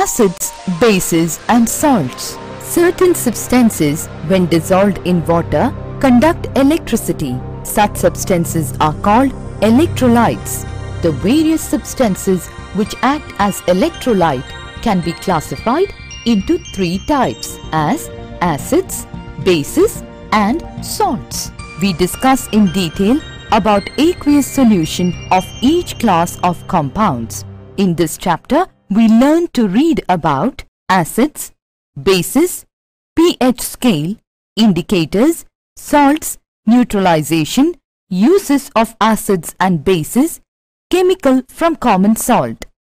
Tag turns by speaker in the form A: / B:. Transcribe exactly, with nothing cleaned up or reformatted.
A: Acids, bases and salts. Certain substances, when dissolved in water, conduct electricity. Such substances are called electrolytes. The various substances which act as electrolyte can be classified into three types as acids, bases and salts. We discuss in detail about aqueous solution of each class of compounds. In this chapter, we learn to read about acids, bases, pH scale, indicators, salts, neutralization, uses of acids and bases, chemical from common salt.